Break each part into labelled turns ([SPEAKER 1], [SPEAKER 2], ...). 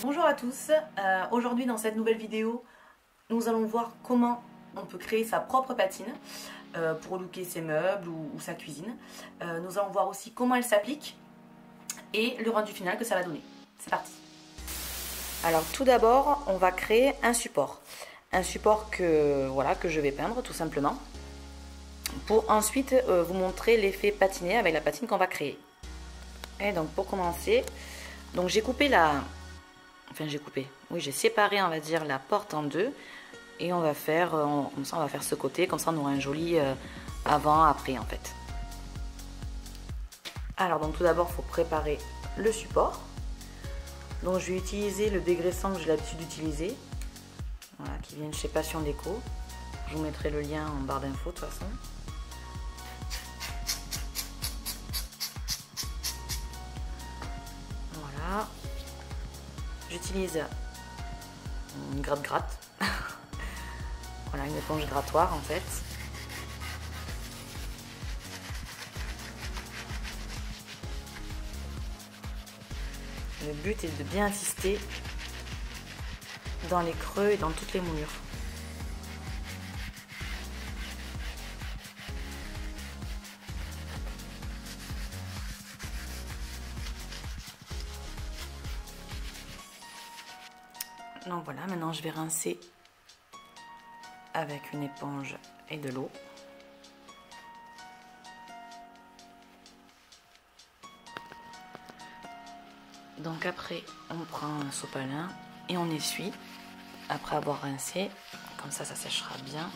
[SPEAKER 1] Bonjour à tous, aujourd'hui dans cette nouvelle vidéo, nous allons voir comment on peut créer sa propre patine pour looker ses meubles ou sa cuisine. Nous allons voir aussi comment elle s'applique et le rendu final que ça va donner. C'est parti. Alors tout d'abord, on va créer un support. Un support que je vais peindre tout simplement pour ensuite vous montrer l'effet patiné avec la patine qu'on va créer. Et donc pour commencer, donc j'ai coupé j'ai séparé on va dire la porte en deux et on va faire comme ça, on va faire ce côté, comme ça on aura un joli avant après en fait. Alors donc tout d'abord il faut préparer le support. Donc je vais utiliser le dégraissant que j'ai l'habitude d'utiliser, voilà, qui vient de chez Passion Déco. Je vous mettrai le lien en barre d'infos de toute façon. Voilà. J'utilise une gratte-gratte. Voilà, une éponge grattoir en fait. Le but est de bien insister dans les creux et dans toutes les moulures. Donc voilà, maintenant je vais rincer avec une éponge et de l'eau. Donc après, on prend un sopalin et on essuie après avoir rincé. Comme ça, ça séchera bien.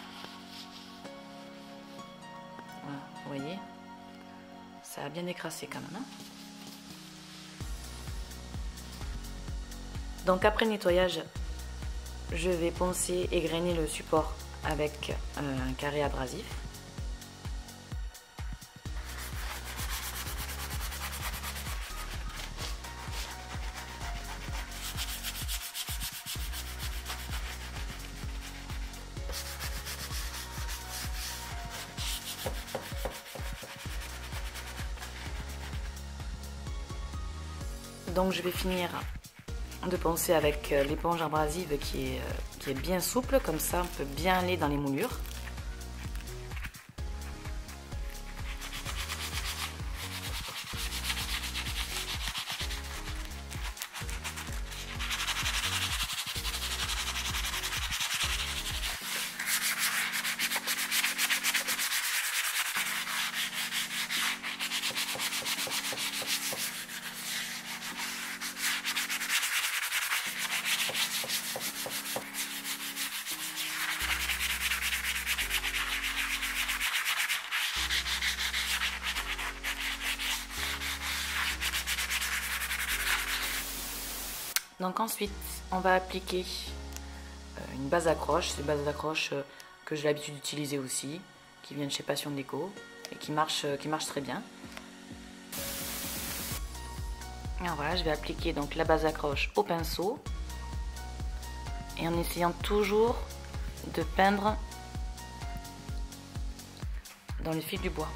[SPEAKER 1] Voilà, vous voyez, ça a bien écrasé quand même. Donc après le nettoyage, je vais poncer et grainer le support avec un carré abrasif. Donc je vais finir de poncer avec l'éponge abrasive qui est bien souple, comme ça on peut bien aller dans les moulures. Donc ensuite, on va appliquer une base d'accroche. C'est une base d'accroche que j'ai l'habitude d'utiliser aussi, qui vient de chez Passion Déco et qui marche très bien. Alors voilà, je vais appliquer donc la base d'accroche au pinceau et en essayant toujours de peindre dans le fil du bois.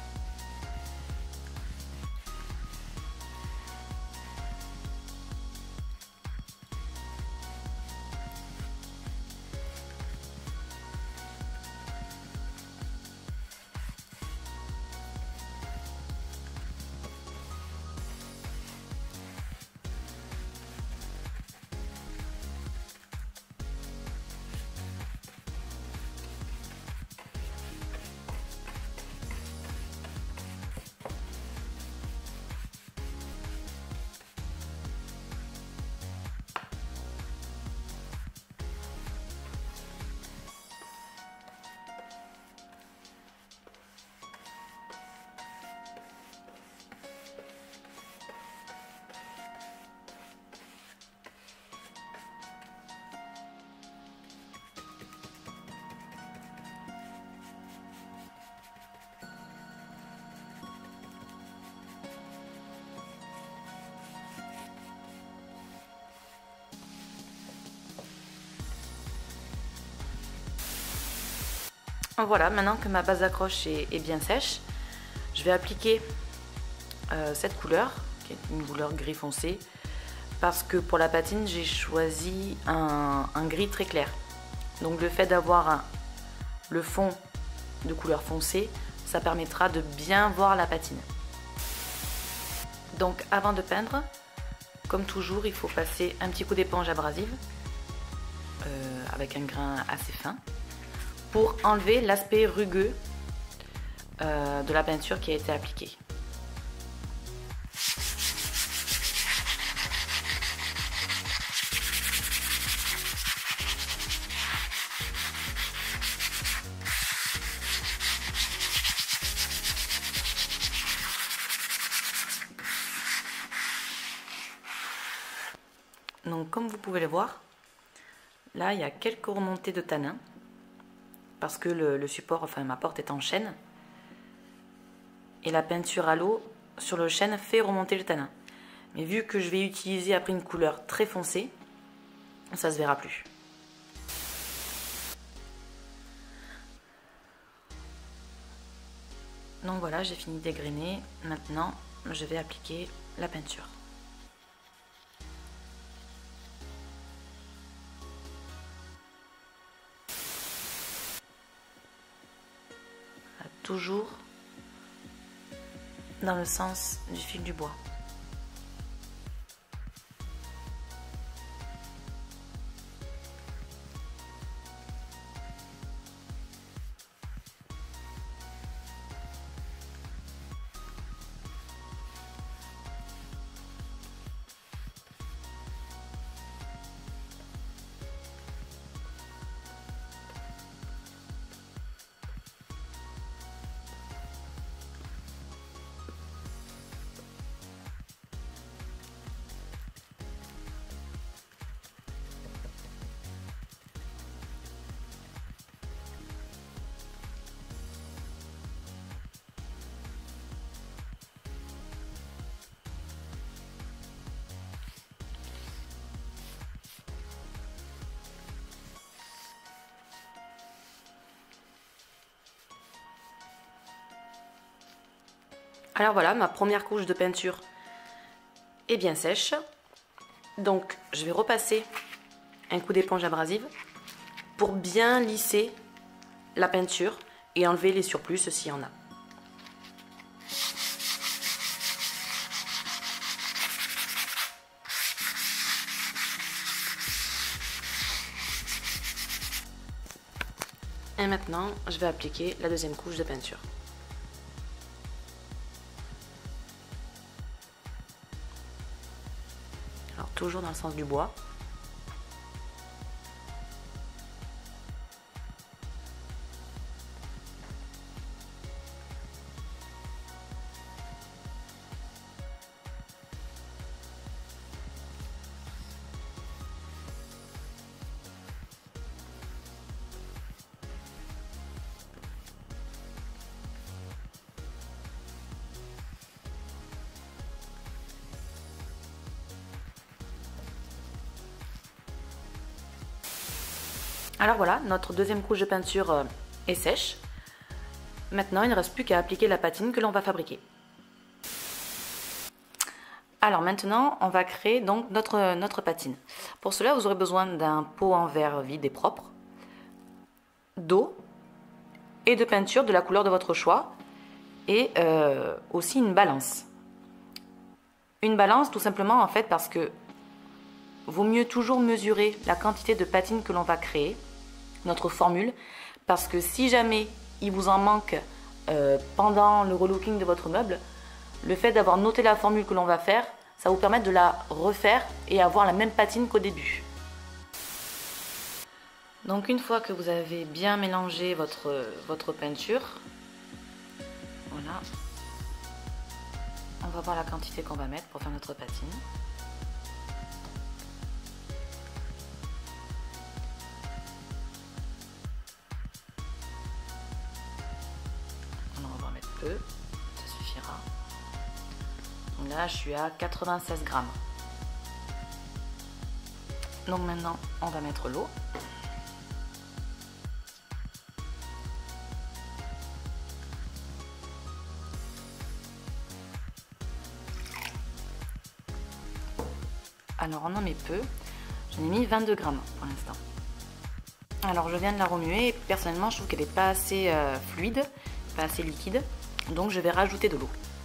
[SPEAKER 1] Voilà, maintenant que ma base d'accroche est bien sèche, je vais appliquer cette couleur, qui est une couleur gris foncé, parce que pour la patine, j'ai choisi un gris très clair. Donc le fait d'avoir le fond de couleur foncée, ça permettra de bien voir la patine. Donc avant de peindre, comme toujours, il faut passer un petit coup d'éponge abrasive avec un grain assez fin pour enlever l'aspect rugueux de la peinture qui a été appliquée. Donc comme vous pouvez le voir, là il y a quelques remontées de tanin parce que le support, enfin ma porte est en chêne et la peinture à l'eau sur le chêne fait remonter le tanin. Mais vu que je vais utiliser après une couleur très foncée, ça se verra plus. Donc voilà, j'ai fini dégrainer. Maintenant, je vais appliquer la peinture. Toujours dans le sens du fil du bois. Alors voilà, ma première couche de peinture est bien sèche. Donc je vais repasser un coup d'éponge abrasive pour bien lisser la peinture et enlever les surplus s'il y en a. Et maintenant, je vais appliquer la deuxième couche de peinture. Alors toujours dans le sens du bois. Alors voilà, notre deuxième couche de peinture est sèche. Maintenant, il ne reste plus qu'à appliquer la patine que l'on va fabriquer. Alors maintenant, on va créer donc notre patine. Pour cela, vous aurez besoin d'un pot en verre vide et propre, d'eau et de peinture de la couleur de votre choix et aussi une balance. Une balance tout simplement en fait parce que vaut mieux toujours mesurer la quantité de patine que l'on va créer, notre formule, parce que si jamais il vous en manque pendant le relooking de votre meuble, le fait d'avoir noté la formule que l'on va faire, ça va vous permettre de la refaire et avoir la même patine qu'au début. Donc une fois que vous avez bien mélangé votre peinture, voilà, on va voir la quantité qu'on va mettre pour faire notre patine. On va mettre peu, ça suffira. Donc là je suis à 96 grammes. Donc maintenant on va mettre l'eau. Alors on en met peu, j'en ai mis 22 grammes pour l'instant. Alors je viens de la remuer et personnellement je trouve qu'elle n'est pas assez fluide, pas assez liquide, donc je vais rajouter de l'eau.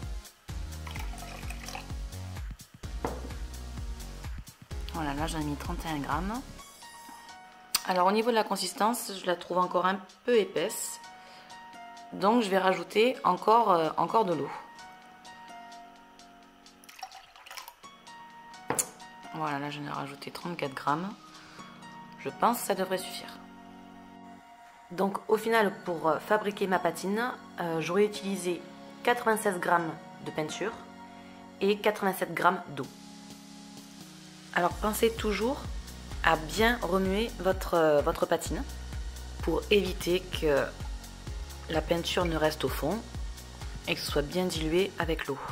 [SPEAKER 1] Voilà, là j'en ai mis 31 grammes. Alors au niveau de la consistance, je la trouve encore un peu épaisse, donc je vais rajouter encore de l'eau. Voilà, là j'en ai rajouté 34 grammes. Je pense que ça devrait suffire. Donc au final, pour fabriquer ma patine, j'aurais utilisé 96 grammes de peinture et 87 grammes d'eau. Alors pensez toujours à bien remuer votre patine pour éviter que la peinture ne reste au fond et que ce soit bien dilué avec l'eau.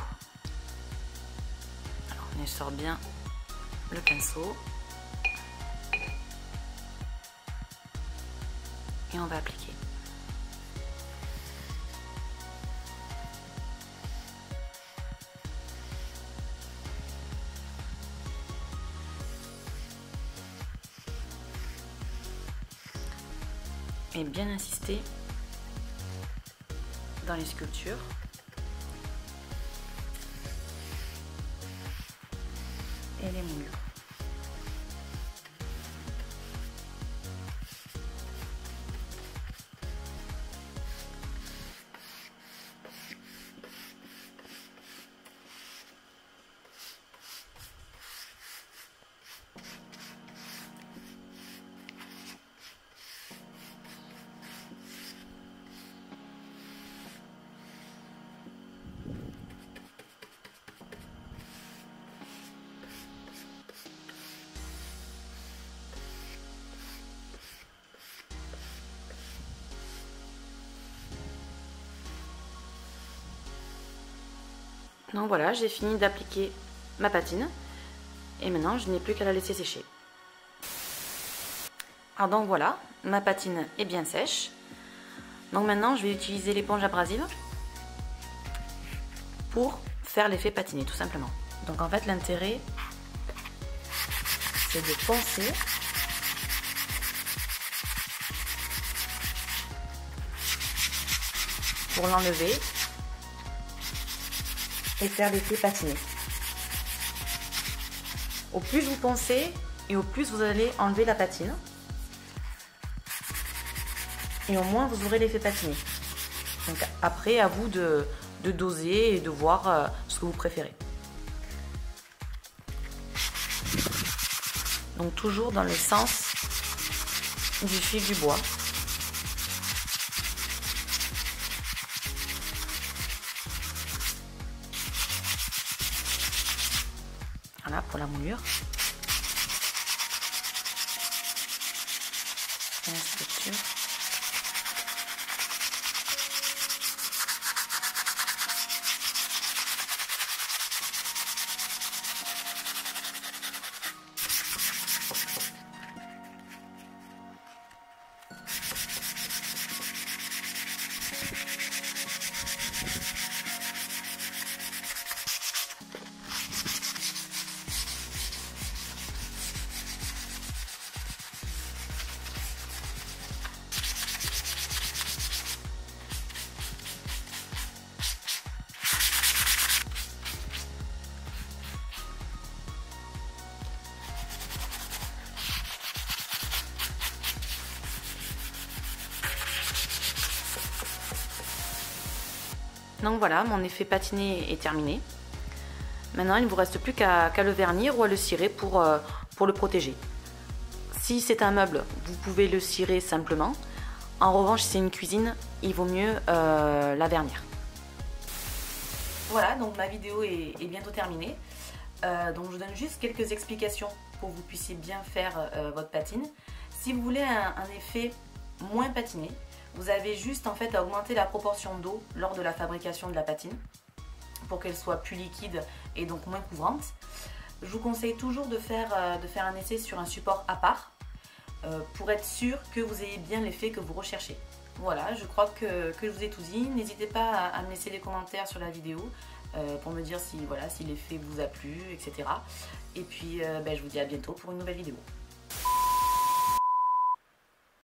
[SPEAKER 1] Alors on essore bien le pinceau et on va appliquer. Et bien insister dans les sculptures. Et les moulures. Donc voilà, j'ai fini d'appliquer ma patine et maintenant je n'ai plus qu'à la laisser sécher. Alors donc voilà, ma patine est bien sèche. Donc maintenant je vais utiliser l'éponge abrasive pour faire l'effet patiné tout simplement. Donc en fait l'intérêt c'est de poncer pour l'enlever et faire l'effet patiné. Au plus vous poncez et au plus vous allez enlever la patine et au moins vous aurez l'effet patiné. Donc après à vous de doser et de voir ce que vous préférez. Donc toujours dans le sens du fil du bois. Voilà pour la moulure. Et la structure. Donc voilà, mon effet patiné est terminé. Maintenant, il ne vous reste plus qu'à le vernir ou à le cirer pour le protéger. Si c'est un meuble, vous pouvez le cirer simplement. En revanche, si c'est une cuisine, il vaut mieux la vernir. Voilà, donc ma vidéo est bientôt terminée. Donc je vous donne juste quelques explications pour que vous puissiez bien faire votre patine. Si vous voulez un effet moins patiné, vous avez juste en fait à augmenter la proportion d'eau lors de la fabrication de la patine pour qu'elle soit plus liquide et donc moins couvrante. Je vous conseille toujours de faire un essai sur un support à part pour être sûr que vous ayez bien l'effet que vous recherchez. Voilà, je crois que je vous ai tout dit. N'hésitez pas à me laisser des commentaires sur la vidéo pour me dire si, voilà, si l'effet vous a plu, etc. Et puis je vous dis à bientôt pour une nouvelle vidéo.